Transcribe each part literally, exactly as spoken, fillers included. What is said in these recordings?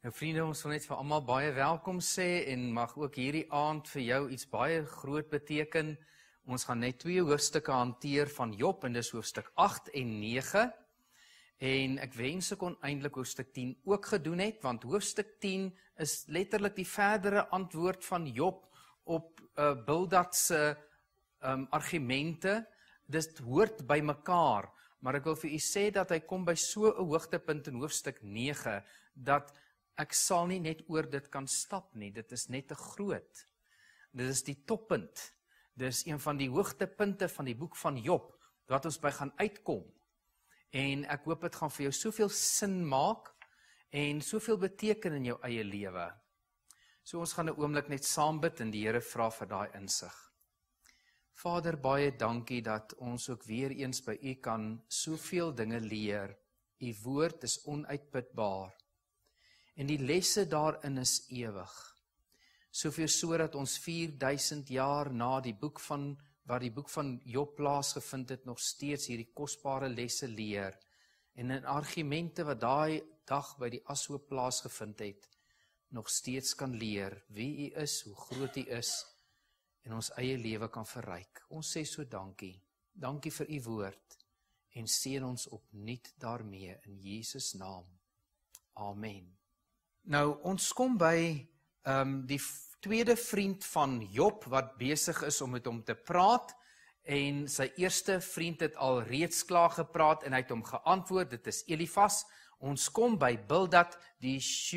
Nou vriende, ons wil net vir almal baie welkom sê en mag ook hierdie aand vir jou iets baie groot beteken. Ons gaan net twee hoofstukke hanteer van Job en dis hoofstuk agt en nege. En ek wens ek kon eintlik hoofstuk tien ook gedoen het, want hoofstuk tien is letterlik die verdere antwoord van Job op uh, Bildad se um, argumente. Dit hoort by mekaar, maar ek wil vir u sê dat hy kom by so 'n hoogtepunt in hoofstuk nege, dat ek sal nie net oor dit kan stap nie, dit is net te groot. Dit is die toppunt, dit is een van die hoogtepunte van die boek van Job, wat ons by gaan uitkom. En ek hoop dit gaan vir jou soveel sin maak, en soveel beteken in jou eie lewe. So ons gaan 'n oomblik net saam bid en die Here vra vir daai insig. Vader, baie dankie dat ons ook weer eens by u kan soveel dinge leer. U woord is onuitputbaar. En die lesse daarin is ewig. Soveel so dat ons vier duisend jaar na die boek van, waar die boek van Job plaasgevind het, nog steeds hierdie kosbare lesse leer. En in argumente wat daai dag by die ashoop plaasgevind het, nog steeds kan leer wie u is, hoe groot u is, en ons eie lewe kan verryk. Ons sê so dankie. Dankie vir u woord, en seën ons opnuut daarmee in Jesus naam. Amen. Nou, ons kom by um, die tweede vriend van Job, wat besig is om met hom te praat, en sy eerste vriend het al reeds klaar gepraat, en hy het hom geantwoord, dit is Elifas. Ons kom by Bildad, die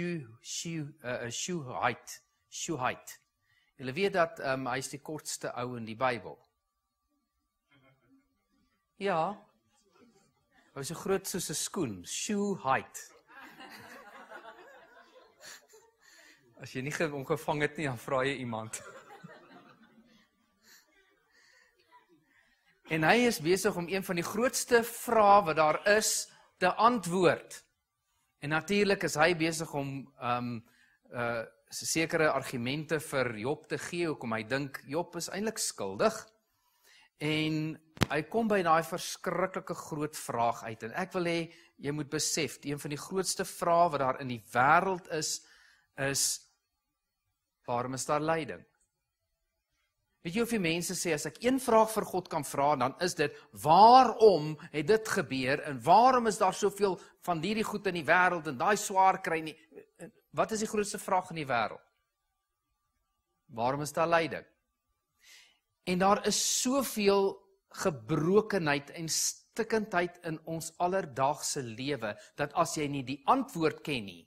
Shuhite. Shuhite. Julle weet dat um, hy is die kortste ou in die Bybel. Ja, hy was so groot soos 'n skoen, Shuhite. As jy nie omgevang het nie, dan vra jy iemand. En hy is besig om een van die grootste vrae wat daar is, te antwoord. En natuurlik is hy besig om um, uh, sekere argumente vir Job te gee, hoekom hy dink Job is eintlik skuldig. En hy kom by daai verskriklike groot vraag uit. En ek wil hê, jy moet besef, een van die grootste vrae wat daar in die wêreld is, is, waarom is daar lyding? Weet jy of die mense sê, as ek een vraag vir God kan vra, dan is dit, waarom het dit gebeur, en waarom is daar soveel van hierdie goed in die wêreld, en daai swaar kry nie, wat is die grootste vraag in die wêreld? Waarom is daar lyding? En daar is soveel gebrokenheid en stikkendheid in ons alledaagse lewe, dat as jy nie die antwoord ken nie,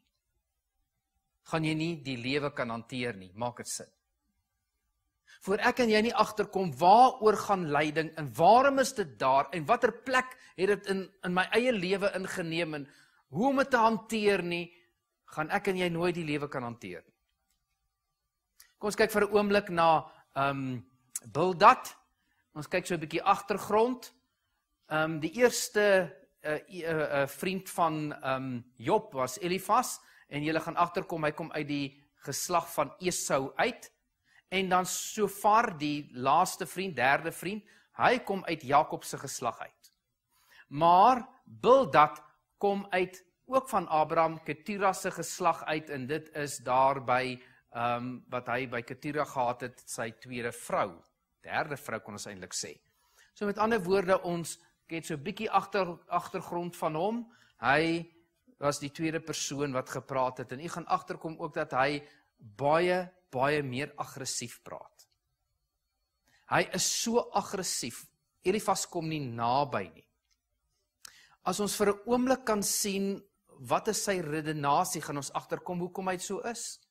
gaan jy nie die lewe kan hanteer nie, maak dit sin. Voor ek en jy nie agterkom, waaroor gaan lyding, en waarom is dit daar, en watter plek het dit in, in my eie lewe ingeneem, en hoe om dit te hanteer nie, gaan ek en jy nooit die lewe kan hanteer. Kom ons kyk vir 'n oomblik na um, Bildad, ons kyk so 'n bietjie agtergrond, um, die eerste uh, uh, uh, vriend van um, Job was Elifas, en julle gaan agterkom, hy kom uit die geslag van Esau uit, en dan Sofar, die laaste vriend, derde vriend, hy kom uit Jakob se geslag uit. Maar Bildad kom uit, ook van Abraham, Ketura se geslag uit, en dit is daarby, um, wat hy by Ketura gehad het, sy tweede vrou, derde vrou kon ons eintlik sê. So met ander woorde, ons het so 'n bietjie achter, agtergrond van hom, hy was die tweede persoon wat gepraat het, en u gaan agterkom ook dat hy baie, baie meer aggressief praat. Hy is so aggressief, Elifas kom nie naby nie. As ons vir 'n oomblik kan sien, wat is sy redenasie, gaan ons agterkom hoekom hy so is.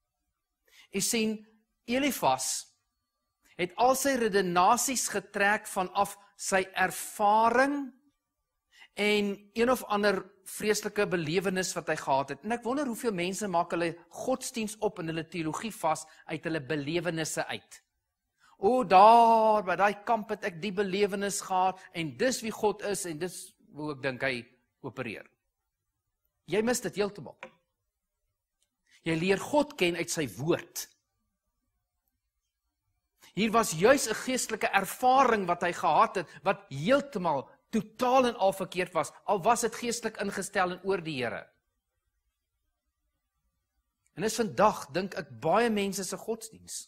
U sien, Elifas het al sy redenasies getrek vanaf sy ervaring, en een of ander vreeslike belewenis wat hy gehad het. En ek wonder hoeveel mense maak hulle godsdiens op en hulle teologie vas uit hulle belewennisse uit. O, daar, by daai kamp het ek die belewenis gehad, en dis wie God is, en dis hoe ek dink hy opereer. Jy mis dit heeltemal. Jy leer God ken uit sy woord. Hier was juis 'n geestelike ervaring wat hy gehad het, wat heeltemal totaal en al verkeerd was, al was het geestelik ingestel en oor die Here. En is vandag, dink ek, baie mense se godsdiens.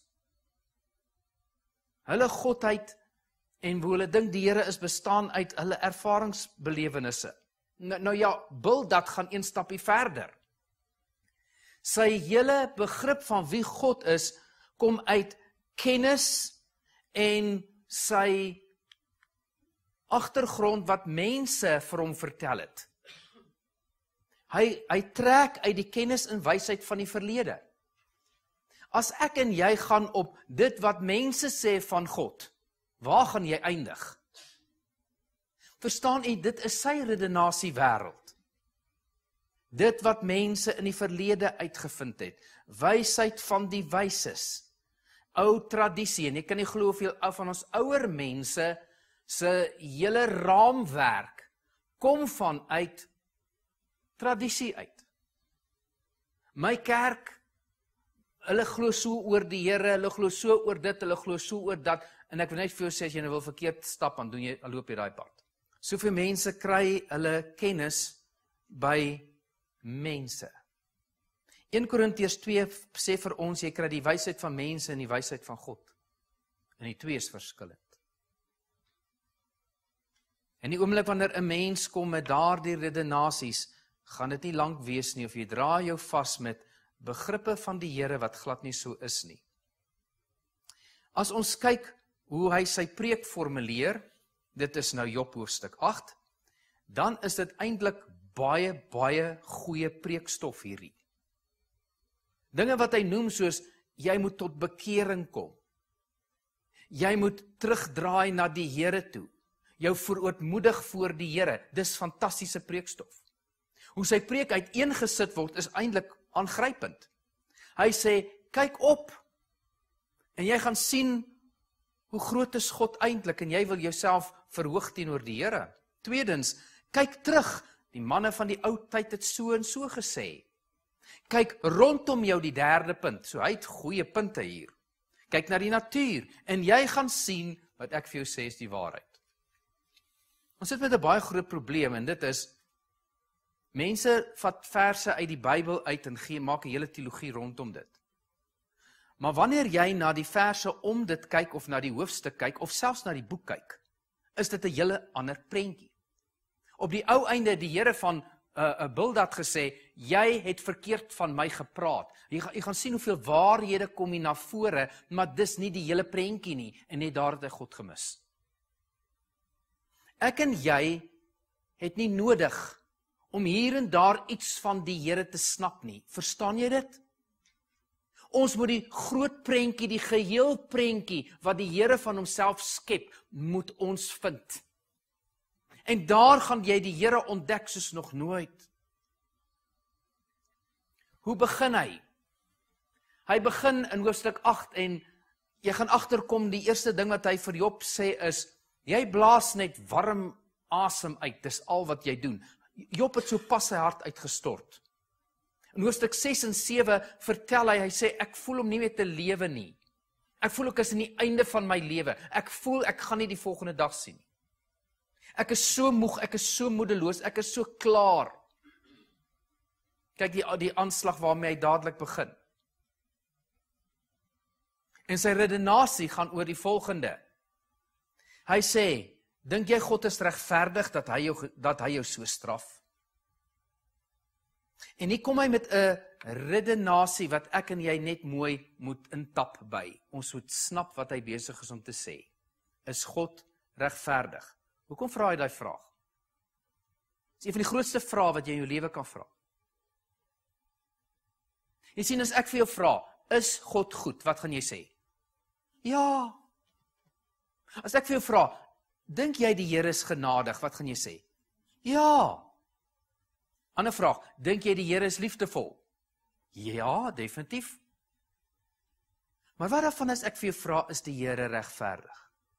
Hulle godheid en hoe hulle dink die Here is bestaan uit hulle ervaringsbelewenisse. Nou, nou ja, Bildad gaan een stapie verder. Sy hele begrip van wie God is, kom uit kennis en sy agtergrond wat mense vir hom vertel het. Hy, hy trek uit die kennis en wysheid van die verlede. As ek en jy gaan op dit wat mense sê van God, waar gaan jy eindig? Verstaan u, dit is sy redenasie wêreld. Dit wat mense in die verlede uitgevind het, wysheid van die wyses, ou tradisie, en ek kan nie glo hoeveel van ons ouer mense se hele raamwerk kom van uit tradisie uit. My kerk, hulle glo so oor die Here, hulle glo so oor dit, hulle glo so oor dat, en ek wil net vir jou sê, as jy nou wil verkeerd stap, dan doen jy, dan loop jy daai pad. Soveel mense kry hulle kennis by mense. Eerste Korintiërs twee sê vir ons, jy kry die wysheid van mense en die wysheid van God. En die twee is verskillend. En die oomblik wanneer 'n mens kom met daardie redenasies, gaan dit nie lank wees nie, of jy dra jou vas met begrippe van die Here wat glad nie so is nie. As ons kyk hoe hy sy preek formuleer, dit is nou Job hoofstuk agt, dan is dit eintlik baie, baie goeie preekstof hierdie. Dinge wat hy noem soos, jy moet tot bekering kom. Jy moet terugdraai na die Here toe. Jou verootmoedig voor die Here. Dis fantastiese preekstof. Hoe sy preek uiteengesit word, is eintlik aangrypend. Hy sê, kyk op, en jy gaan sien, hoe groot is God eintlik, en jy wil jouself verhoog teenoor die Here. Tweedens, kyk terug, die manne van die ou tyd het so en so gesê. Kyk rondom jou, die derde punt, so hy het goeie punte hier. Kyk na die natuur, en jy gaan sien, wat ek vir jou sê is die waarheid. Ons sit met 'n baie groot probleem, en dit is, mense vat verse uit die Bybel uit, en gee, maak 'n hele teologie rondom dit. Maar wanneer jy na die verse om dit kyk, of na die hoofstuk kyk, of selfs na die boek kyk, is dit 'n hele ander prentjie. Op die ou einde het die Here van 'n uh, Bildad gesê, jy het verkeerd van my gepraat. Jy, jy gaan sien hoeveel waarhede kom hier na vore, maar dis nie die hele prentjie nie, en net daar het hy God gemis. Ek en jy het nie nodig om hier en daar iets van die Here te snap nie. Verstaan jy dit? Ons moet die groot prentjie, die geheel prentjie, wat die Here van homself skep, moet ons vind. En daar gaan jy die Here ontdek soos nog nooit. Hoe begin hy? Hy begin in hoofstuk agt, en jy gaan agterkom, die eerste ding wat hy vir Job sê is, jy blaas net warm asem uit, dis al wat jy doen. Job het so pas sy hart uitgestort. In hoofstuk ses en sewe vertel hy, hy sê, ek voel om nie meer te lewe nie. Ek voel ek is in die einde van my lewe. Ek voel ek gaan nie die volgende dag sien nie. Ek is so moeg, ek is so moedeloos, ek is so klaar. Kyk die, die aanslag waarmee hy dadelik begin. En sy redenasie gaan oor die volgende. Hy sê, dink jy God is regverdig dat hy jou, dat hy jou so straf? En hier kom hy met 'n redenasie wat ek en jy net mooi moet intap by. Ons moet snap wat hy besig is om te sê. Is God regverdig? Hoekom vra hy daai vraag? Dis een van die grootste vrae wat jy in jou lewe kan vra. Jy sien, as ek vir jou vra, is God goed? Wat gaan jy sê? Ja. As ek vir jou vra, dink jy die Here is genadig? Wat gaan jy sê? Ja. Ander vraag, dink jy die Here is liefdevol? Ja, definitief. Maar wat daarvan as ek vir jou vra, is die Here regverdig?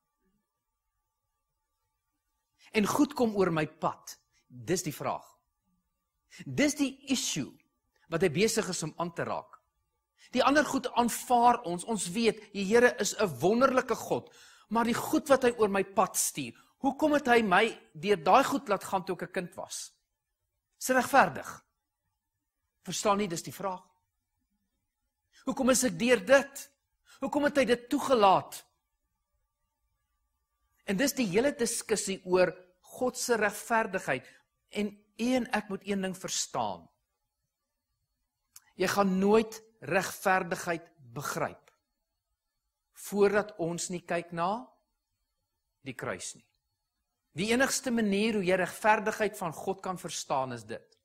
En goed kom oor my pad, dis die vraag. Dis die issue, wat hy besig is om aan te raak. Die ander goed aanvaar ons, ons weet, die Here is 'n wonderlike God, maar die goed wat hy oor my pad stuur, hoekom het hy my deur daai goed laat gaan toe ek 'n kind was? Is regverdig? Verstaan nie, dis die vraag. Hoekom is ek deur dit? Hoekom het hy dit toegelaat? En dis die hele diskussie oor God se regverdigheid. En u en ek moet een ding verstaan. Jy gaan nooit regverdigheid begryp voordat ons nie kyk na die kruis nie. Die enigste manier hoe jy regverdigheid van God kan verstaan is dit.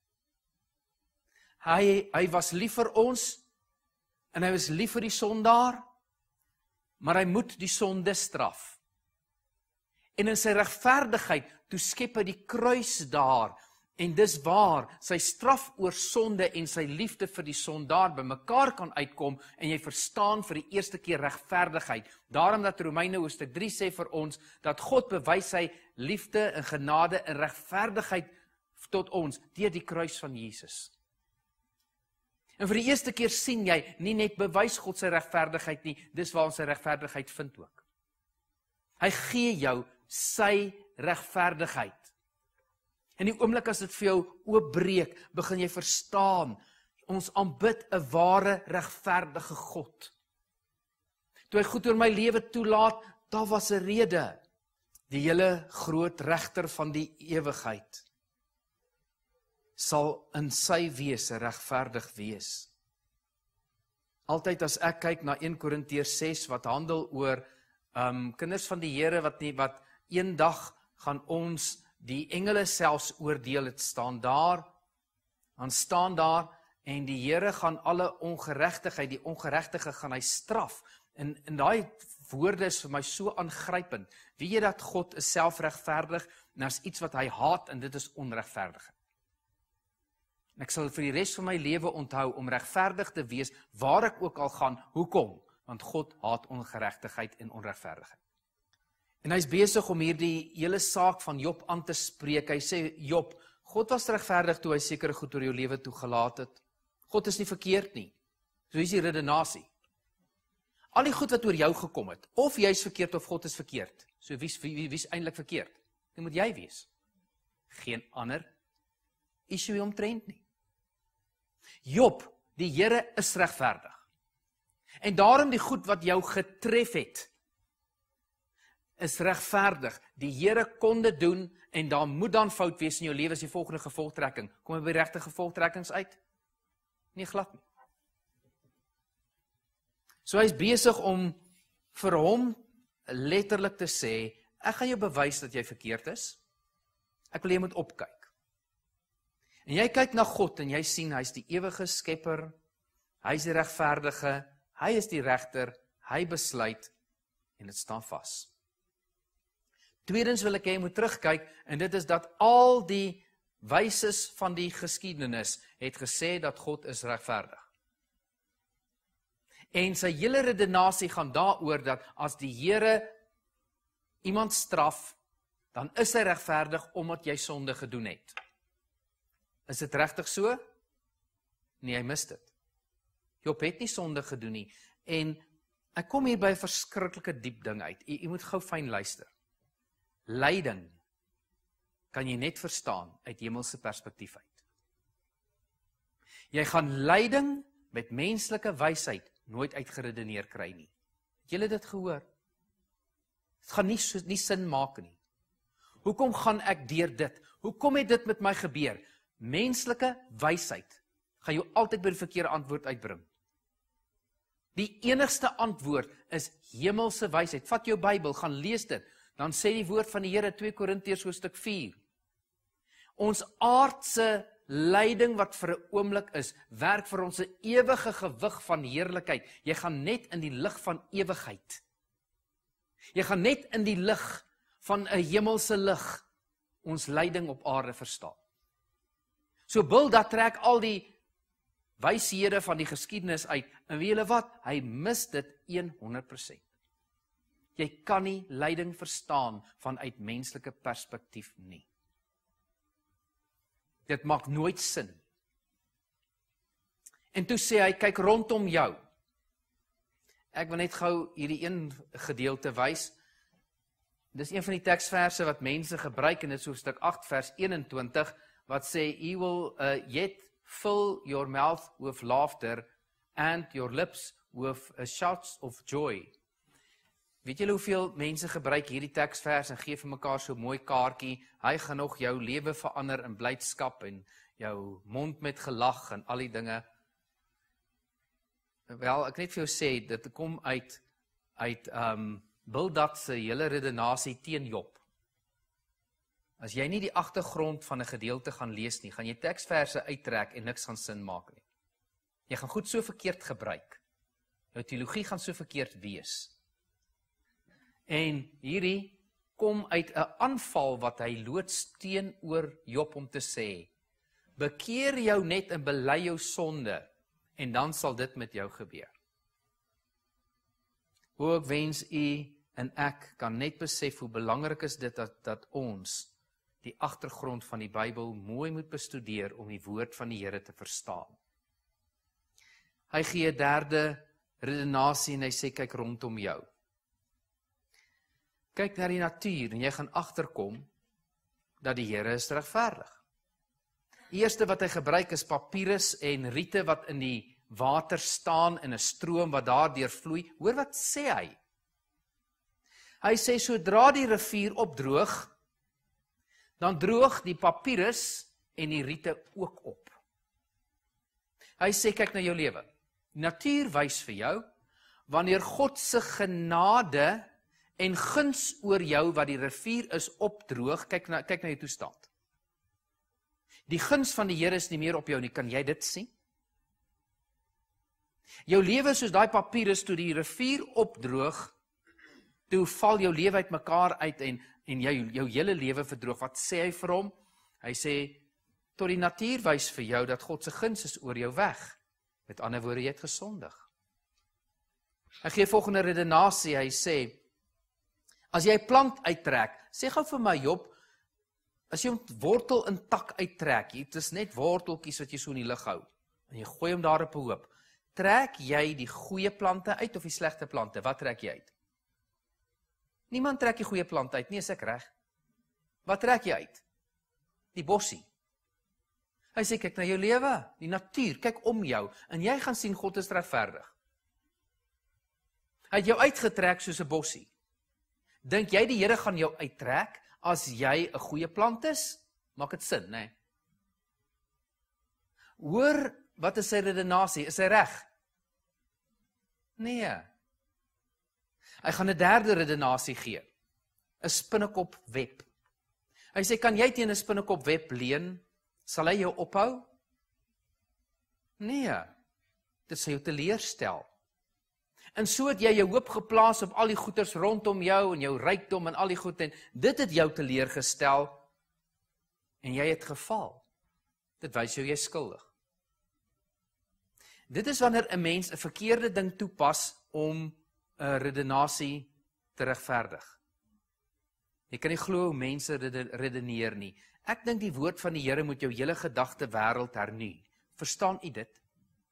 Hy, hy was lief vir ons, en hy was lief vir die sondaar, maar hy moet die sonde straf. En in sy regverdigheid, toe skep hy die kruis daar, en dis waar sy straf oor sonde en sy liefde vir die sondaar bymekaar kan uitkom, en jy verstaan vir die eerste keer regverdigheid. Daarom dat Romeine hoofstuk drie sê vir ons, dat God bewys sy liefde en genade en regverdigheid tot ons, deur die kruis van Jesus. En vir die eerste keer sien jy, nie net bewys God sy regverdigheid nie, dis waar ons sy regverdigheid vind ook. Hy gee jou sy regverdigheid. En die oomblik as dit vir jou oopbreek, begin jy verstaan, ons aanbid 'n ware regverdige God. Toe hy goed oor my lewe toelaat, daar was 'n rede. Die hele groot regter van die ewigheid sal in sy wese regverdig wees. Altyd as ek kyk na eerste Korintiërs ses wat handel oor um, kinders van die Here wat nie wat eendag gaan ons die engele selfs oordeel, het staan daar, dan staan daar en die Here gaan alle ongeregtigheid, die ongeregtige gaan hy straf. En en daai woorde is vir my so aangrypend. Weet jy dat God is selfregverdig en daar's iets wat hy haat en dit is onregverdigheid. En ek sal vir die res van my lewe onthou om regverdig te wees waar ek ook al gaan. Hoekom? Want God haat ongeregtigheid en onregverdigheid. En hy's besig om hierdie hele saak van Job aan te spreek. Hy sê, Job, God was regverdig toe hy sekere goed oor jou lewe toegelaat het. God is nie verkeerd nie. So hier is die redenasie. Al die goed wat oor jou gekom het, of jy is verkeerd of God is verkeerd. So wie wie, wie is eintlik verkeerd? Dit moet jy wees. Geen ander issue omtrent nie. Job, die Here is regverdig. En daarom die goed wat jou getref het, is regverdig. Die Here kon dit doen, en daar moet dan fout wees in jou lewe as die volgende gevolgtrekking. Kom jy by die regte gevolgtrekkings uit? Nie glad nie. So hy is besig om vir hom letterlik te sê, ek gaan jou bewys dat jy verkeerd is. Ek wil jy moet opkyk. En jy kyk na God en jy sien, hy is die ewige skepper, hy is die regverdige, hy is die regter, hy besluit, en dit staan vas. Tweedens wil ek hê jy moet terugkyk, en dit is dat al die wyses van die geskiedenis het gesê dat God is regverdig. En sy hele redenasie gaan daaroor dat as die Here iemand straf, dan is hy regverdig omdat jy sonde gedoen het. Is dit regtig so? Nee, hy mis dit. Job het nie sonde gedoen nie. En ek kom hier by 'n verskriklike diep ding uit. Jy, jy moet gou fyn luister. Lyding kan jy net verstaan uit hemelse perspektief uit. Jy gaan lyding met menslike wysheid nooit uitgeredeneer kry nie. Het julle dit gehoor? Dit gaan nie, so, nie sin maak nie. Hoekom gaan ek deur dit? Hoekom het dit met my gebeur? Menslike wysheid gaan jou altyd by die verkeerde antwoord uitbring. Die enigste antwoord is hemelse wysheid. Vat jou Bybel, gaan lees dit. Dan sê die woord van die Here, twee Korintiërs hoofstuk vier. Ons aardse lyding wat vir 'n oomblik is, werk vir ons 'n ewige gewig van heerlikheid. Jy gaan net in die lig van ewigheid. Jy gaan net in die lig van 'n hemelse lig ons lyding op aarde verstaan. So Bildad trek al die wyshede van die geskiedenis uit, en weet julle wat? Hy mis dit honderd persent. Jy kan nie lyding verstaan vanuit menslike perspektief nie. Dit maak nooit sin. En toe sê hy, kyk rondom jou. Ek wil net gou hierdie een gedeelte wys. Dis een van die teksverse wat mense gebruik, en dit is hoofstuk agt vers eenentwintig, wat sê, he will uh, yet fill your mouth with laughter and your lips with a shouts of joy. Weet julle hoeveel mense gebruik hierdie teksvers en gee vir mekaar so 'n mooi kaartjie, hy gaan nog jou lewe verander in blydskap en jou mond met gelag en al die dinge. Wel, ek net vir jou sê, dit kom uit, uit um, Bildad se hele redenasie teen Job. As jy nie die agtergrond van 'n gedeelte gaan lees nie, gaan jy teksverse uittrek en niks gaan sin maak nie. Jy gaan goed so verkeerd gebruik. Jou teologie gaan so verkeerd wees. En hierdie kom uit 'n aanval wat hy loods teenoor Job om te sê, bekeer jou net en bely jou sonde, en dan sal dit met jou gebeur. Hoe ek wens u en ek kan net besef hoe belangrik is dit dat, dat ons die agtergrond van die Bybel mooi moet bestudeer om die woord van die Here te verstaan. Hy gee 'n derde redenasie en hy sê, kyk rondom jou. Kyk na die natuur en jy gaan agterkom dat die Here is regverdig. Die eerste wat hy gebruik is papirus en riete wat in die water staan in 'n stroom wat daardeur vloei. Hoor wat sê hy? Hy sê, sodra die rivier opdroog, dan droog die papirus en die riete ook op. Hy sê, kyk na jou lewe. Natuur wys vir jou, wanneer God se genade en guns oor jou wat die rivier is opdroog, kyk na, kyk na jou toestand. Die guns van die Here is nie meer op jou nie, kan jy dit sien? Jou lewe soos daai papirus toe die rivier opdroog, toe val jou lewe uit mekaar uit en, en jou, jou hele lewe verdroog. Wat sê hy vir hom? Hy sê, tot die natuur wys vir jou dat God se guns is oor jou weg. Met ander woorde, jy het gesondig. Hy gee volgende redenasie, hy sê, as jy 'n plant uittrek, sê gou vir my Job, as jy 'n wortel in tak uittrek, dit is net worteltjies wat jy so in die lug hou, en jy gooi hom daar op 'n hoop, trek jy die goeie plante uit of die slegte plante? Wat trek jy uit? Niemand trek die goeie plante uit, nie is ek reg. Wat trek jy uit? Die bossie. Hy sê, kyk na jou lewe, die natuur, kyk om jou, en jy gaan sien God is regverdig. Hy het jou uitgetrek soos 'n bossie. Dink jy die Here gaan jou uittrek as jy 'n goeie plant is? Maak dit sin, né? Hoor, wat is sy redenasie? Is hy reg? Nee. Hy gaan 'n derde redenasie gee. 'n Spinnekop web. Hy sê, kan jy teen 'n spinnekop web leen? Sal hy jou ophou? Nee. Dit sal jou teleurstel. En so het jy jou hoop geplaas op al die goeders rondom jou en jou rykdom en al die goed en dit het jou teleurgestel en jy het geval. Dit wys jou jy is skuldig. Dit is wanneer 'n mens 'n verkeerde ding toepas om 'n redenasie te regverdig. Jy kan nie glo hoe mense redeneer nie. Ek dink die woord van die Here moet jou hele gedagte wêreld hernu. Verstaan u dit?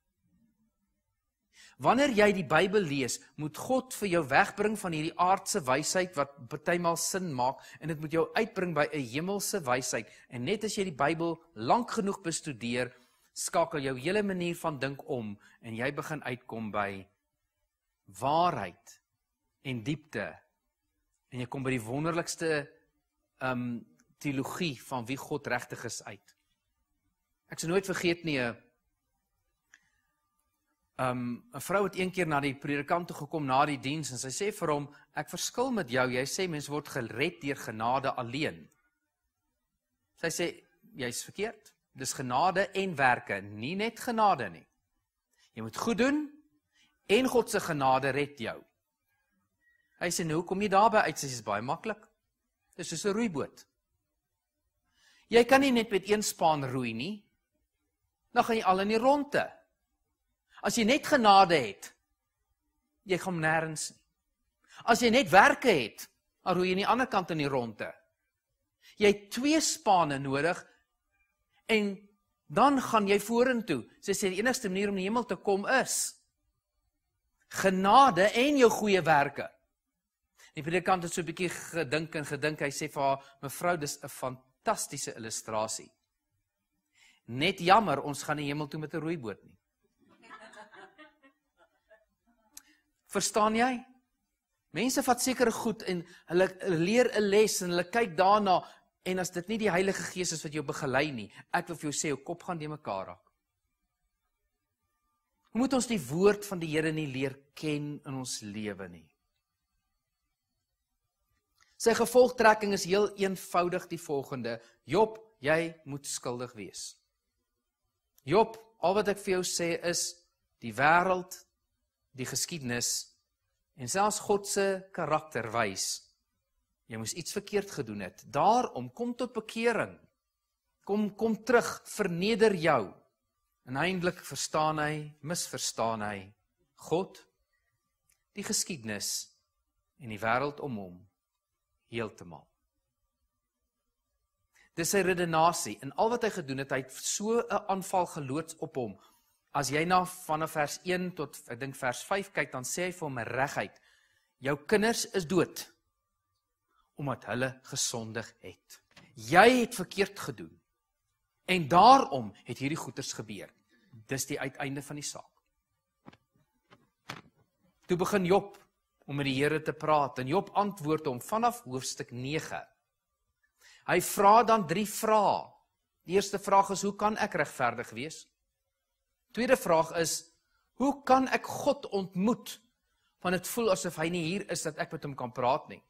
Wanneer jy die Bybel lees, moet God vir jou wegbring van hierdie aardse wysheid wat partymal sin maak en dit moet jou uitbring by 'n hemelse wysheid. En net as jy die Bybel lank genoeg bestudeer, skakel jou hele manier van dink om en jy begin uitkom by waarheid en diepte. En jy kom by die wonderlikste um, teologie van wie God regtig is uit. Ek sal nooit vergeet nie, 'n um, 'n vrou het een keer na die predikant toe gekom na die diens en sy sê vir hom, ek verskil met jou, jy sê mens word gered deur genade alleen. Sy sê, jy's verkeerd. Dis genade en werke, nie net genade nie. Jy moet goed doen en God se genade red jou. Hy sê, nou, hoe kom jy daarby uit? Sy sê, is baie maklik. Dis soos 'n roeiboot. Jy kan nie net met een span roei nie, dan gaan jy al in die ronde. As jy net genade het, jy gaan nêrens nie. As jy net werke het, dan roei jy aan die ander kant in die ronde. Jy het twee spanne nodig, en dan gaan jy vorentoe. Sy sê, die enigste manier om in die hemel te kom is genade en jou goeie werke. Die predikant het so 'n bietjie gedink en gedink, hy sê vir haar, mevrou, dis 'n fantastiese illustrasie. Net jammer, ons gaan nie hemel toe met 'n roeiboot nie. Verstaan jy? Mense vat sekere goed en hulle leer 'n les en hulle kyk daarna en as dit nie die Heilige Gees is wat jou begelei nie, ek wil vir jou sê, jou kop gaan die mekaar raak. Hoe moet ons die woord van die Here nie leer ken in ons lewe nie? Sy gevolgtrekking is heel eenvoudig die volgende. Job, jy moet skuldig wees. Job, al wat ek vir jou sê is, die wêreld, die geskiedenis, en selfs God se karakter wys, jy moes iets verkeerd gedoen het. Daarom, kom tot bekering. Kom, kom terug, verneder jou. En eintlik verstaan hy, misverstaan hy, God, die geskiedenis, en die wêreld om hom, heeltemal. Dis sy redenasie, en al wat hy gedoen het, hy het so 'n aanval geloods op hom. As jy na vanaf vers een tot, ek dink vers vyf kyk, dan sê hy vir hom reguit, jou kinders is dood, omdat hulle gesondig het. Jy het verkeerd gedoen, en daarom het hierdie goeters gebeur. Dis die uiteinde van die saak. Toe begin Job om met die Here te praat, en Job antwoord hom vanaf hoofstuk nege. Hy vra dan drie vrae. Die eerste vraag is, hoe kan ek regverdig wees? Tweede vraag is, hoe kan ek God ontmoet? Want dit voel asof hy nie hier is, dat ek met hom kan praat nie.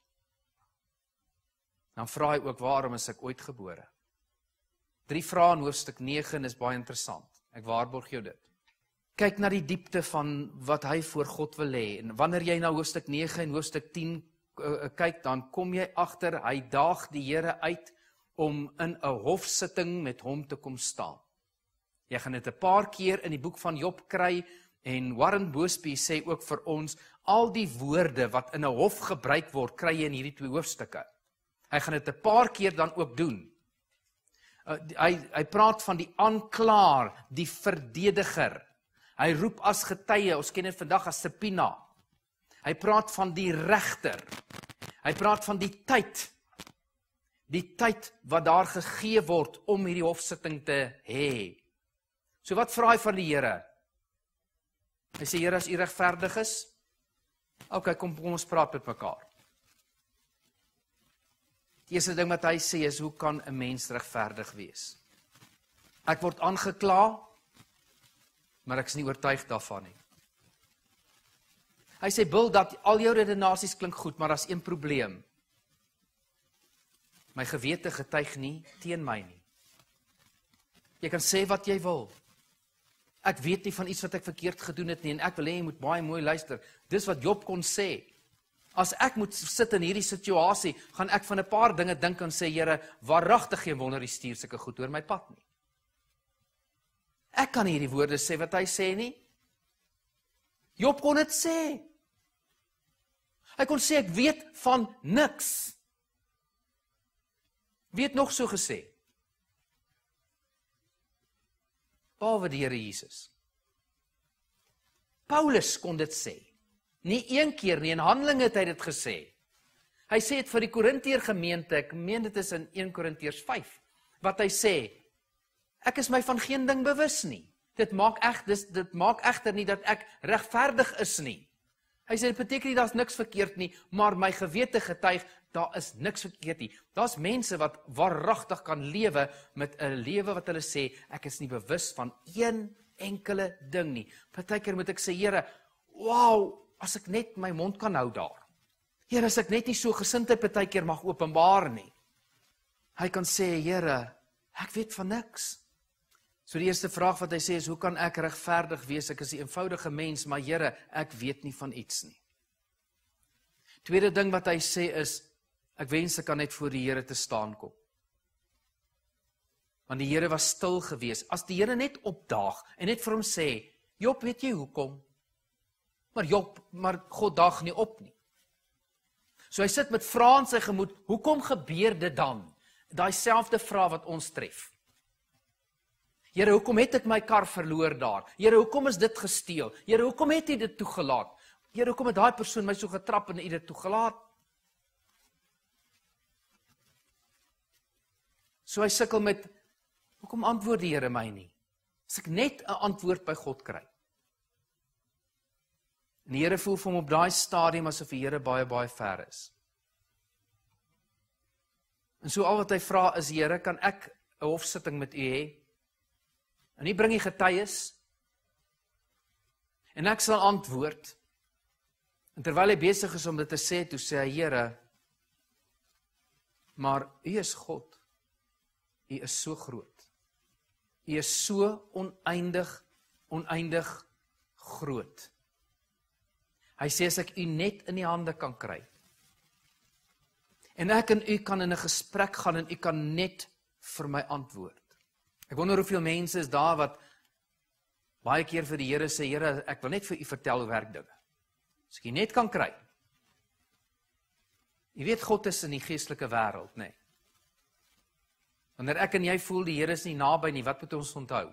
Dan vra hy ook, waarom is ek ooit gebore? Drie vrae in hoofstuk nege en is baie interessant. Ek waarborg jou dit. Kyk na die diepte van wat hy voor God wil hê. En wanneer jy na hoofstuk nege en hoofstuk tien uh, kyk, dan kom jy agter, hy daag die Here uit om in 'n hofsitting met hom te kom staan. Jy gaan dit 'n paar keer in die boek van Job kry, en Warren Bosby sê ook vir ons, al die woorde wat in 'n hof gebruik word, kry jy in hierdie twee hoofstukke. Hy gaan dit 'n paar keer dan ook doen. Uh, hy, hy praat van die aanklaer, die verdediger. Hy roep as getuie, ons ken dit vandag as subpoena. Hy praat van die regter. Hy praat van die tyd. Die tyd wat daar gegee word om hierdie hofsitting te hê. So wat vra hy van die Here? Hy sê, Here, as u regverdig is, ok, kom, kom ons praat met mekaar. Die eerste ding wat hy sê is, hoe kan 'n mens regverdig wees? Ek word aangekla, maar ek is nie oortuig daarvan nie. Hy sê, Bill, dat al jou redenasies klink goed, maar daar's een probleem. My gewete getuig nie teen my nie. Jy kan sê wat jy wil. Ek weet nie van iets wat ek verkeerd gedoen het nie, en ek wil hê jy moet baie mooi luister. Dis wat Job kon sê. As ek moet sit in hierdie situasie, gaan ek van 'n paar dinge dink en sê, Here, waaragtig geen wonder die stuur sulke goed oor my pad nie. Ek kan hierdie woorde sê wat hy sê nie. Job kon dit sê. Hy kon sê, ek weet van niks. Wie het nog so gesê? Behalwe die Here Jesus. Paulus kon dit sê. Nie een keer nie, in Handelinge het hy dit gesê. Hy sê dit vir die Korintiër gemeente, ek meen dit is in een Korintiërs vyf, wat hy sê, ek is my van geen ding bewus nie. Dit maak echt, dit, dit maak egter nie dat ek regverdig is nie. Hy sê, dit beteken nie, daar's niks verkeerd nie, maar my gewete getuig, daar is niks verkeerd nie. Daar's mense wat waaragtig kan lewe met 'n lewe wat hulle sê, ek is nie bewus van een enkele ding nie. Partykeer moet ek sê, Here, wow, as ek net my mond kan hou daar. Here, as ek net nie so gesindheid partykeer mag openbaar nie. Hy kan sê, Here, ek weet van niks. So die eerste vraag wat hy sê is, hoe kan ek regverdig wees? Ek is 'n eenvoudige mens, maar Here, ek weet nie van iets nie. Tweede ding wat hy sê is, ek wens ek kan net voor die Here te staan kom. Want die Here was stil gewees. As die Here net opdaag en net vir hom sê, Job, weet jy hoekom? Maar Job, maar God daag nie op nie. So hy sit met vrae in sy gemoed, hoekom gebeur dit dan? Daai selfde vraag wat ons tref. Here, hoekom het ek my kar verloor daar? Here, hoekom is dit gesteel? Here, hoekom het U dit toegelaat? Here, hoekom het daai persoon my so getrap en U dit toegelaat? So hy sukkel met, hoekom antwoord die Here my nie? As ek net 'n antwoord by God kry. En die Here voel vir hom op daai stadium asof die Here baie, baie ver is. En so al wat hy vra is, Here, kan ek 'n hofsitting met u hê? En u bring die getuies, en ek sal antwoord. En terwyl hy besig is om dit te sê, toe sê hy, Here, maar u is God. U is so groot. U is so oneindig, oneindig groot. Hy sê, as ek u net in die hande kan kry, en ek en u kan in 'n gesprek gaan, en u kan net vir my antwoord. Ek wonder hoeveel mense is daar wat baie keer vir die Here sê, Here, ek wil net vir u vertel hoe werk dinge. As ek u net kan kry. Jy weet, God is in die geestelike wêreld, nê? Nee. Wanneer ek en jy voel die Here is nie naby nie, wat moet ons onthou?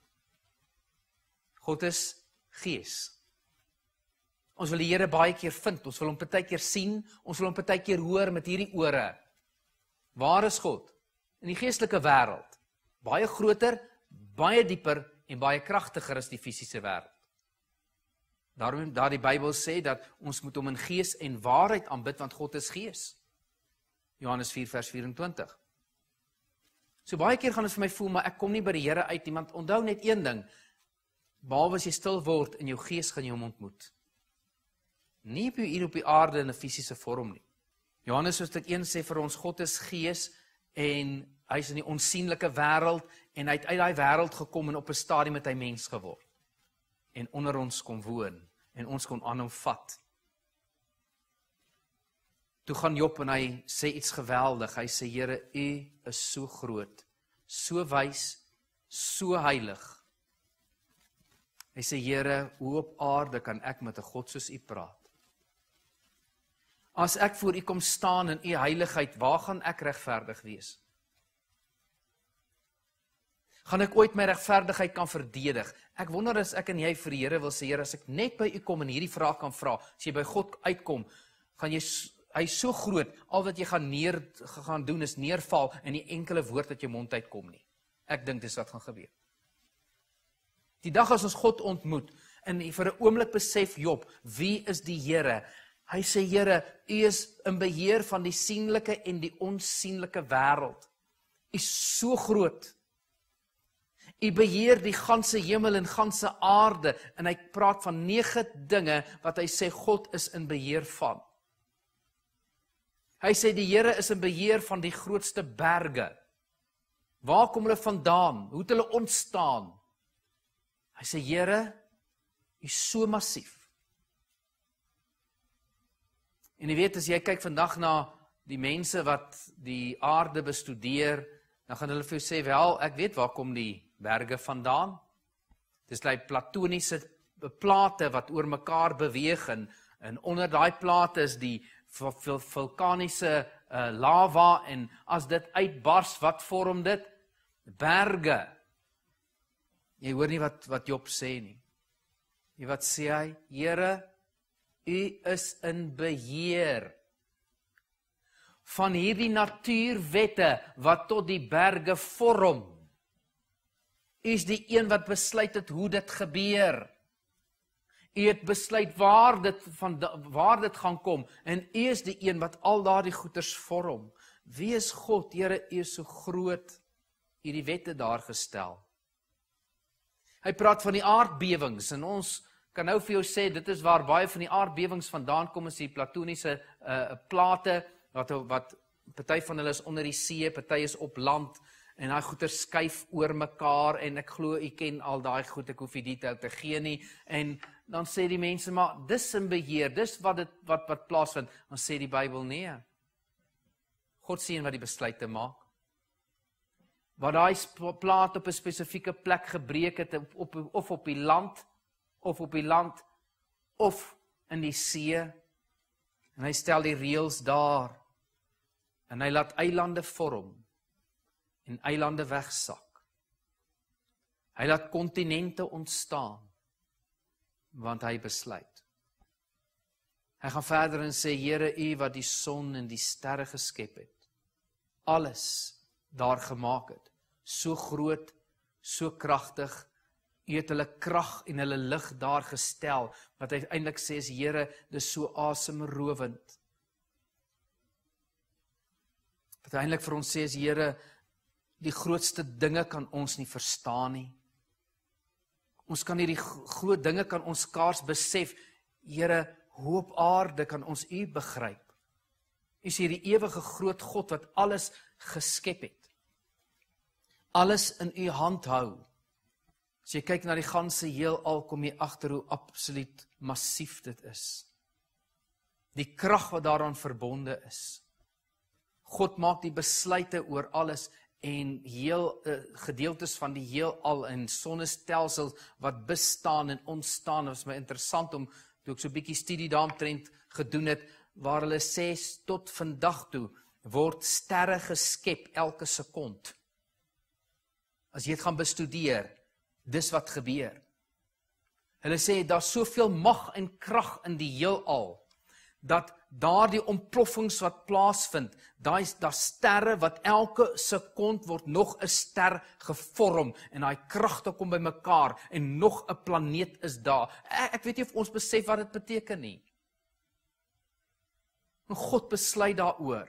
God is gees. Ons wil die Here baie keer vind, ons wil hom baie keer sien, ons wil hom baie keer hoor met hierdie ore. Waar is God? In die geestelike wêreld. Baie groter, baie dieper en baie kragtiger as die fisiese wêreld. Daarom daar die Bybel sê dat ons moet hom in gees en waarheid aanbid, want God is gees. Johannes vier vers vyf-en-twintig. So baie keer gaan dit vir my voel, maar ek kom nie by die Here uit nie, want onthou net een ding, behalwe as jy stil word, in jou gees gaan jy hom ontmoet. Nie op hier op die aarde in 'n fisiese vorm nie. Johannes hoofstuk een sê vir ons, God is gees, en hy is in die onsienlike wêreld, en hy het uit daai wêreld gekom, en op 'n stadium het hy mens geword. En onder ons kon woon, en ons kon aan hom vat. Toe gaan Job en hy sê iets geweldig, hy sê, Here, u is so groot, so wys, so heilig. Hy sê, Here, hoe op aarde kan ek met 'n God soos u praat? As ek voor u kom staan in u heiligheid, waar gaan ek regverdig wees? Gaan ek ooit my regverdigheid kan verdedig? Ek wonder as ek en jy vir die Here wil sê, Here, as ek net by u kom en hierdie vraag kan vra, as jy by God uitkom, gaan jy, hy is so groot, al wat jy gaan, neer, gaan doen is neerval, en nie enkele woord uit jou mond uitkom nie. Ek dink dis wat gaan gebeur. Die dag as ons God ontmoet, en vir 'n oomblik besef Job, wie is die Here? Hy sê, Here, u is in beheer van die sienlike en die onsienlike wêreld. U is so groot. U beheer die ganse hemel en ganse aarde, en hy praat van nege dinge wat hy sê God is in beheer van. Hy sê die Here is in beheer van die grootste berge. Waar kom hulle vandaan? Hoe het hulle ontstaan? Hy sê, Here, u is so massief. En jy weet, as jy kyk vandag na die mense wat die aarde bestudeer, dan gaan hulle vir jou sê, wel, ek weet waar kom die berge vandaan. Dis die platoniese plate wat oor mekaar beweeg, en, en onder daai plate is die vulkaniese uh, lava, en as dit uitbars, wat vorm dit? Berge. Jy hoor nie wat, wat Job sê nie. Jy wat sê hy? Here, u is in beheer van hierdie natuurwette wat tot die berge vorm. U is die een wat besluit het hoe dit gebeur. U het besluit waar dit, van, waar dit gaan kom, en u is die een wat al daardie goeders vorm. Wie is God? Here, u is so groot, u het die wette daar gestel. Hy praat van die aardbewings, en ons kan nou vir jou sê, dit is waar baie van die aardbewings vandaan kom, is die platoniese uh, plate, wat, wat party van hulle is onder die see, party is op land, en daai goeie skuif oor mekaar, en ek glo, u ken al daai goed, ek hoef die detail te gee nie, en dan sê die mense, maar dis in beheer, dis wat het, wat, wat plaasvind, dan sê die Bybel, nee, God sien wat die besluite maak, wat daai plaat op 'n spesifieke plek gebreek het, op, op, of op die land, of op die land, of in die see, en hy stel die reëls daar, en hy laat eilande vorm, en eilande wegsak. Hy laat kontinente ontstaan, want hy besluit. Hy gaan verder en sê, Here, u wat die son en die sterre geskep het, alles daar gemaak het, so groot, so kragtig, U het hulle krag en hulle lig daar gestel, wat hy eintlik sê is, Here, dis so asemrowend. Wat hy eintlik vir ons sê is, Here, die grootste dinge kan ons nie verstaan nie. Ons kan nie die groot dinge kan ons skaars besef. Here, hoe op aarde kan ons U begryp? U is hierdie ewige groot God wat alles geskep het. Alles in U hand hou. As jy kyk na die ganse heelal, kom jy agter hoe absoluut massief dit is. Die krag wat daaraan verbonde is. God maak die besluite oor alles en heel uh, gedeeltes van die heelal en sonnestelsels wat bestaan en ontstaan. Het was my interessant om, toe ek so 'n bietjie studie daaromtrent gedoen het, waar hulle sê tot vandag toe word sterre geskep elke sekond. As jy dit gaan bestudeer, dis wat gebeur. Hulle sê daar's soveel mag en krag in die heelal dat daardie ontploffings wat plaasvind, daai daar sterre wat elke sekond word nog 'n ster gevorm en daai kragte kom bymekaar en nog 'n planeet is daar. Ek, ek weet nie of ons besef wat dit beteken nie. En God besluit daaroor.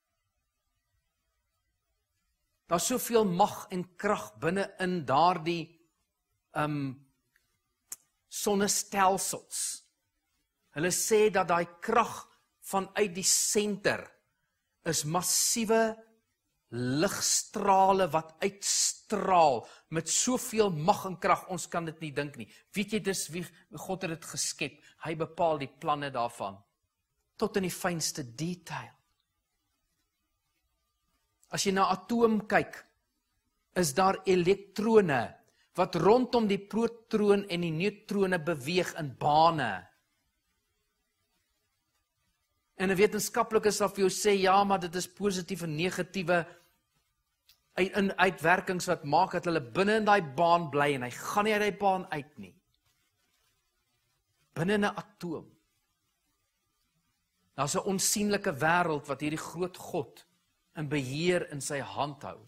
Daar's soveel mag en krag binne in daardie um sonnestelsels. Hulle sê dat daai krag vanuit die senter is massiewe ligstrale wat uitstraal met soveel mag en krag, ons kan dit nie dink nie. Weet jy, dis wie God het dit geskep. Hy bepaal die planne daarvan tot in die fynste detail. As jy na atoom kyk, is daar elektrone wat rondom die proton en die neutrone beweeg in bane. En 'n wetenskaplike sal vir jou sê, ja, maar dit is positiewe en negatiewe uit, uitwerkings wat maak dat hulle binne in daai baan bly en hy gaan nie uit die baan uit nie. Binne 'n atoom. Daar's 'n onsigbare wêreld wat hierdie groot God in beheer in sy hand hou.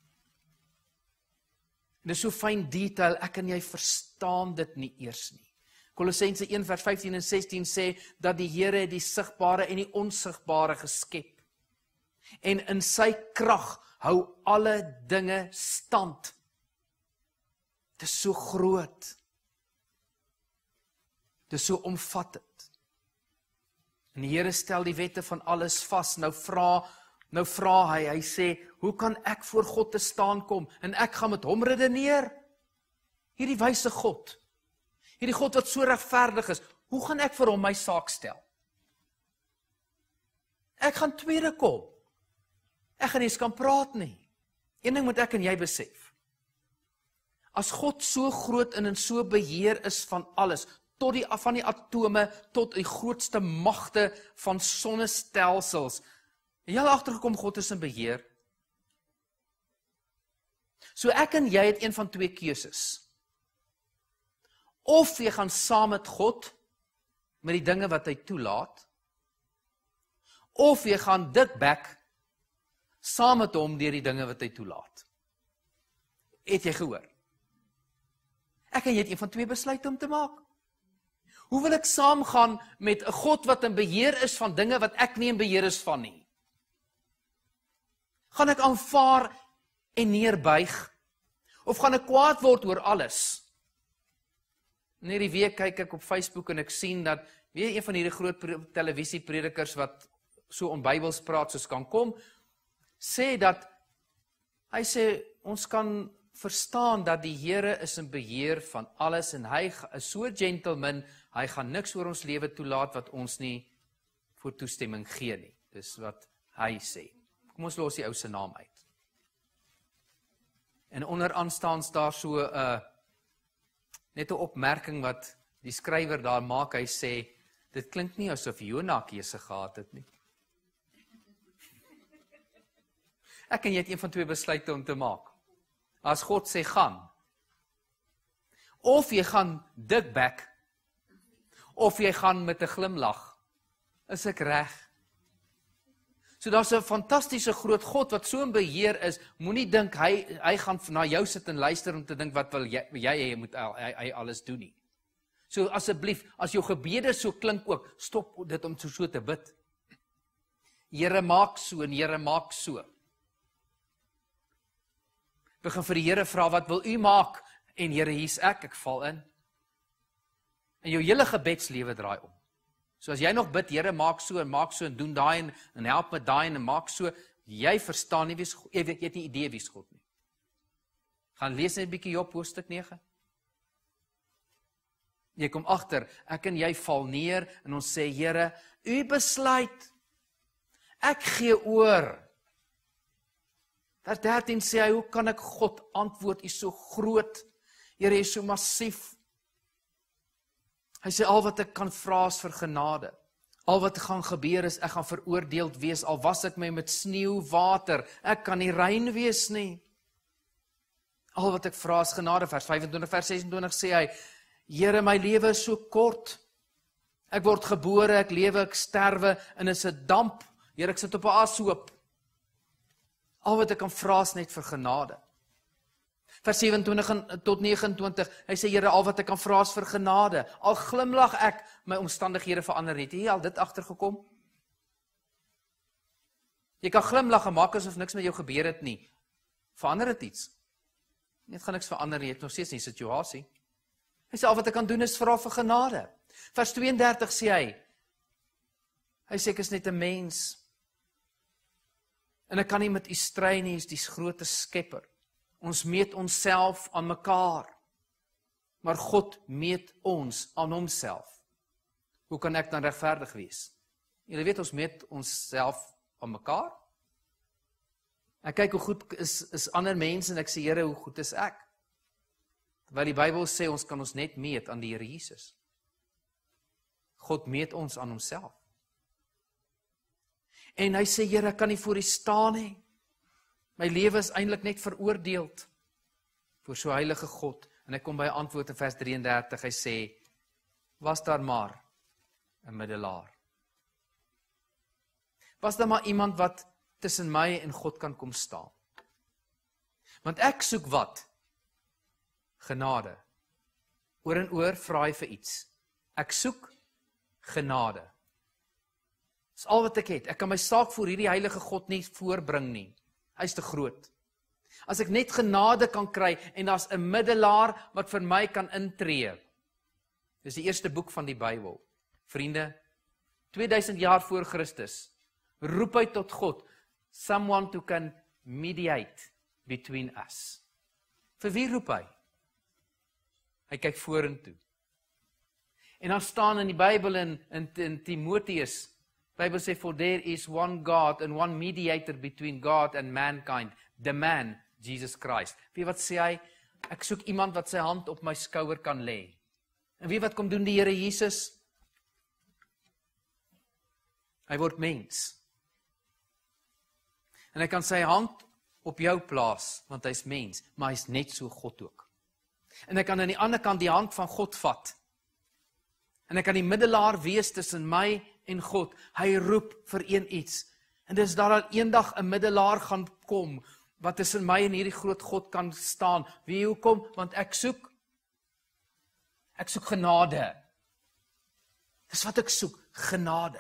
En dis so fyn detail, ek en jy verstaan dit nie eers nie. Kolossense een vers vyftien en sestien sê dat die Here het die sigbare en die onsigbare geskep. En in sy krag hou alle dinge stand. Dit is so groot. Dit is so omvattend. En die Here stel die wette van alles vas. Nou vra nou vra hy, hy sê, hoe kan ek voor God te staan kom en ek gaan met hom redeneer? Hierdie wyse God. Hierdie God wat so regverdig is, hoe gaan ek vir hom my saak stel? Ek gaan tweede kom. Ek gaan nie eens kan praat nie. Een ding moet ek en jy besef. As God so groot en in so beheer is van alles, tot die van die atome tot die grootste magte van sonnestelsels, het jy al agtergekom God is in beheer? So ek en jy het een van twee keuses. Of jy gaan saam met God met die dinge wat hy toelaat, of jy gaan dik bek saam met hom deur die dinge wat hy toelaat. Het jy gehoor? Ek en jy het een van twee besluite om te maak. Hoe wil ek saamgaan met 'n God wat in beheer is van dinge wat ek nie in beheer is van nie? Gaan ek aanvaar en neerbuig? Of gaan ek kwaad word oor alles? In hierdie week kyk ek op Facebook en ek sien dat weer een van hierdie groot televisiepredikers wat so onbybels praat soos kan kom, sê dat, hy sê, ons kan verstaan dat die Here is in beheer van alles en hy is so gentleman, hy gaan niks oor ons lewe toelaat wat ons nie voor toestemming gee nie. Dis wat hy sê. Kom ons los die ou se naam uit. En onderaan staan daar so 'n uh, net 'n opmerking wat die skrywer daar maak. Hy sê, dit klink nie asof Jona keuse gehad het nie. Ek en jy het een van twee besluite om te maak. As God sê gaan, of jy gaan dik bek, of jy gaan met 'n glimlag, is ek reg. So daar's 'n fantastiese groot God wat so in beheer is, moenie dink hy hy gaan na jou sit en luister om te dink wat wil jy jy, jy moet hy, hy alles doen nie. So asseblief, as jou gebede so klink ook, stop dit om so, so te bid. Here maak so en Here maak so. Begin vir die Here vra, wat wil u maak? En Here, hier's ek, ek val in. En jou hele gebedslewe draai om. So as jy nog bid, Here maak so en maak so en doen daai en, en help met daai en maak so, jy verstaan nie wie God, jy weet jy het nie idee wie God nie. Gaan lees net 'n bietjie Job hoofstuk nege. Jy kom agter, ek en jy val neer en ons sê, Here, u besluit. Ek gee oor. Vers dertien sê hy, hoe kan ek God antwoord, u is so groot, Here, u is so massief. Hy sê, al wat ek kan vra is vir genade. Al wat gaan gebeur is, ek gaan veroordeeld wees, al was ek my met sneeu water, ek kan nie rein wees nie. Al wat ek vra is genade, vers vyf-en-twintig, vers ses-en-twintig sê hy, Here, my lewe is so kort. Ek word gebore, ek lewe, ek sterwe, en is 'n damp. Here, ek sit op 'n ashoop. Al wat ek kan vra is net vir genade. Vers sewe-en-twintig tot nege-en-twintig, hy sê, Here, al wat ek kan vra is vir genade. Al glimlag ek, my omstandighede verander net. Het jy al dit agtergekom? Jy kan glimlag en maak asof niks met jou gebeur het nie. Verander dit iets? Dit gaan niks verander nie, jy het nog steeds nie situasie. Hy sê, al wat ek kan doen is vra vir genade. Vers twee-en-dertig sê hy, hy sê, ek is net 'n mens. En ek kan nie met u stry nie, is die groot skepper. Ons meet onsself aan mekaar. Maar God meet ons aan homself. Hoe kan ek dan regverdig wees? Julle weet, ons meet onsself aan mekaar. Ek kyk hoe goed is, is ander mense en ek sê, Here, hoe goed is ek? Terwyl die Bybel sê, ons kan ons net meet aan die Here Jesus. God meet ons aan homself. En hy sê, Here, ek kan nie voor u staan nie. My lewe is eintlik net veroordeeld voor so heilige God. En hy kom by antwoord in vers drie-en-dertig, hy sê, was daar maar 'n middelaar. Was daar maar iemand wat tussen my en God kan kom staan. Want ek soek wat? Genade. Oor en oor vra hy vir iets. Ek soek genade. Dis al wat ek het. Ek kan my saak voor hierdie heilige God nie voorbring nie. Hy is te groot. As ek net genade kan kry en daar's 'n middelaar wat vir my kan intree. Dis die eerste boek van die Bybel. Vriende, tweeduisend jaar voor Christus, roep hy tot God, someone to can mediate between us. Vir wie roep hy? Hy kyk vorentoe. En dan staan in die Bybel in, in, in Timoteus, die Bybel sê, for there is one God and one mediator between God and mankind, the man, Jesus Christ. Wie wat sê hy? Ek soek iemand wat sy hand op my skouer kan lê. En wie wat kom doen die Here Jesus? Hy word mens. En hy kan sy hand op jou plaas, want hy's mens, maar hy's net so God ook. En hy kan aan die ander kant die hand van God vat. En hy kan die middelaar wees tussen my en God. Hy roep vir een iets. En dis daar al eendag 'n middelaar gaan kom, wat tussen my en hierdie groot God kan staan. Wie hoekom? Want ek soek, ek soek genade. Dis wat ek soek, genade.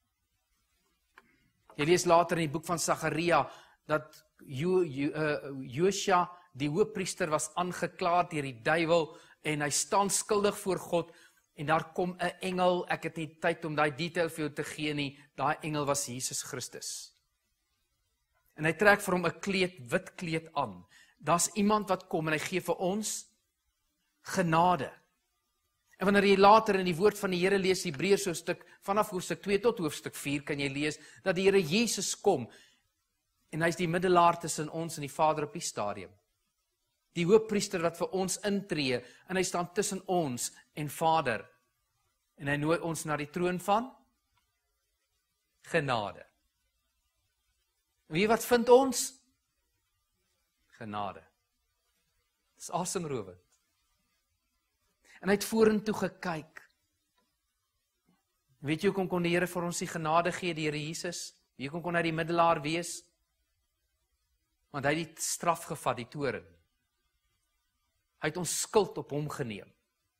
Jy lees later in die boek van Sagaria, dat Jo, Jo, uh, Josua, die hoofpriester, was aangeklaar deur die duiwel, en hy staan skuldig voor God, en daar kom 'n engel, ek het nie tyd om daai detail vir jou te gee nie, daai engel was Jesus Christus. En hy trek vir hom 'n kleed, wit kleed aan. Daar's iemand wat kom en hy gee vir ons genade. En wanneer jy later in die woord van die Here lees, Hebreërs hoofstuk, vanaf hoofstuk twee tot hoofstuk vier, kan jy lees, dat die Here Jesus kom, en hy is die middelaar tussen ons en die Vader op die stadium. Die hoofpriester wat vir ons intree, en hy staan tussen ons en Vader. En hy nooi ons na die troon van genade. Wie wat vind ons? Genade. Dis asemrowend. En hy het vorentoe gekyk. Weet jy hoekom kon die Here vir ons die genade gee, die Here Jesus? Hoekom kon hy die middelaar wees? Want hy het die straf gevat, die toren. Hy het ons skuld op hom geneem.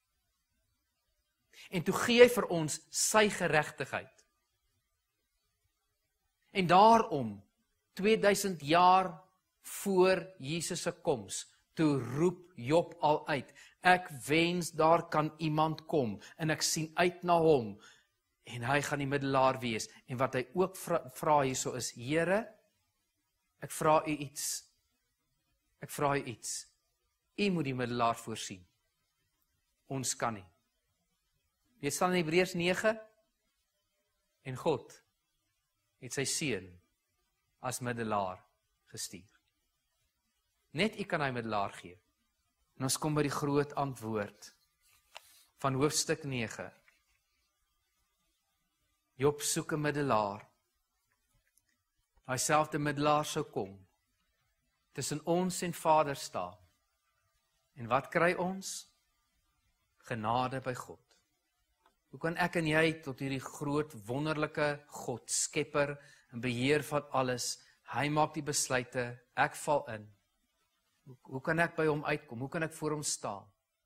En toe gee hy vir ons sy geregtigheid. En daarom, tweeduisend jaar voor Jesus se koms, toe roep Job al uit, ek wens daar kan iemand kom, en ek sien uit na hom, en hy gaan die middelaar wees, en wat hy ook vra, vra hierso is, Here, ek vra u iets, ek vra u iets, u moet die middelaar voorsien, ons kan nie. Dit staan in Hebreërs nege, en God het sy seun as middelaar gestuur. Net u kan hy middelaar gee. En ons kom by die groot antwoord van hoofstuk nege. Job soek 'n middelaar. Hy selfde middelaar sou kom, tussen ons en Vader staan. En wat kry ons? Genade by God. Hoe kan ek en jy tot hierdie groot, wonderlike God, skepper en beheer van alles, hy maak die besluite, ek val in. Hoe, hoe kan ek by hom uitkom? Hoe kan ek voor hom staan?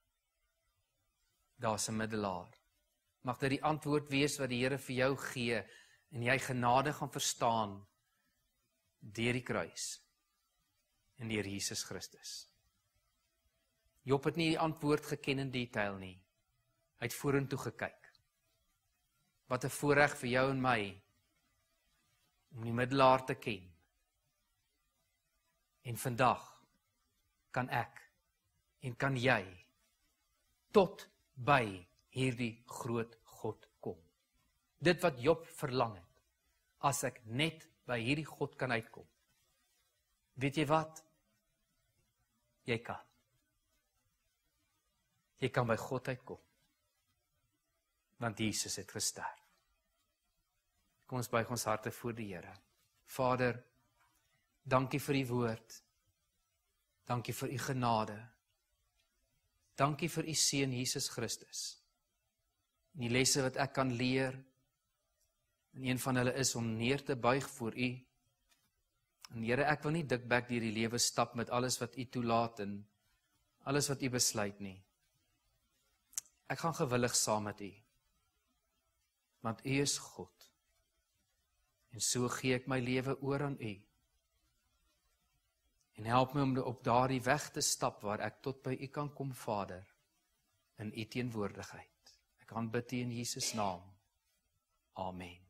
Daar's 'n middelaar. Mag dit die antwoord wees wat die Here vir jou gee, en jy genade gaan verstaan, deur die kruis, en deur Jesus Christus. Job het nie die antwoord geken in detail nie. Hy het vorentoe gekyk. Wat 'n voorreg vir jou en my, om die middelaar te ken. En vandag kan ek, en kan jy, tot by hierdie groot God kom. Dit wat Job verlang het, as ek net by hierdie God kan uitkom. Weet jy wat? Jy kan. Jy kan by God uitkom. Want Jesus het gesterf. Kom ons buig ons harte voor die Here. Vader, dankie vir u woord. Dankie vir u genade. Dankie vir u seun Jesus Christus. En die lesse wat ek kan leer, en een van hulle is om neer te buig voor u. En Here, ek wil nie dikbek deur die lewe stap met alles wat u toelaat en alles wat u besluit nie. Ek gaan gewillig saam met u. Want u is God. En so gee ek my lewe oor aan u. En help my om op daardie weg te stap waar ek tot by u kan kom, Vader, in u teenwoordigheid. Ek aanbid u in Jesus naam. Amen.